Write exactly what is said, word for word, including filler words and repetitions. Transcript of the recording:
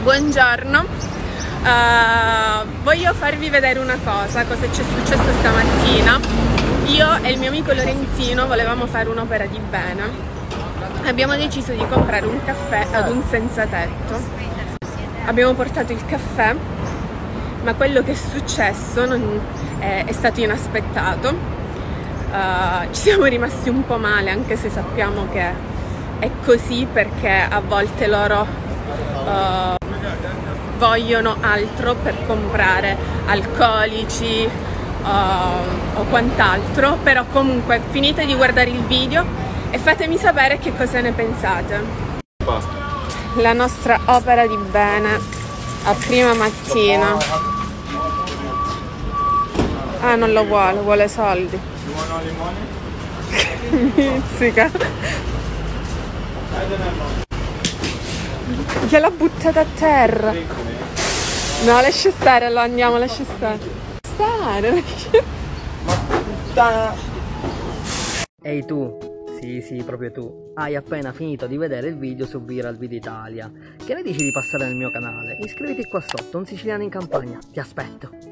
Buongiorno, uh, voglio farvi vedere una cosa, cosa ci è successo stamattina. Io e il mio amico Lorenzino volevamo fare un'opera di bene. Abbiamo deciso di comprare un caffè ad un senza tetto. Abbiamo portato il caffè, ma quello che è successo non è, è stato inaspettato. Uh, ci siamo rimasti un po' male, anche se sappiamo che è così, perché a volte loro uh, vogliono altro per comprare alcolici uh, o quant'altro. Però comunque finite di guardare il video e fatemi sapere che cosa ne pensate. La nostra opera di bene a prima mattina. Ah, non lo vuole, vuole soldi. Mizzica. Gliel'ha buttata a terra. No, lascia stare, allora andiamo, lascia stare. Stare, lascia... Ehi tu, sì sì proprio tu, hai appena finito di vedere il video su Viral Video Italia. Che ne dici di passare nel mio canale? Iscriviti qua sotto, un siciliano in campagna, ti aspetto.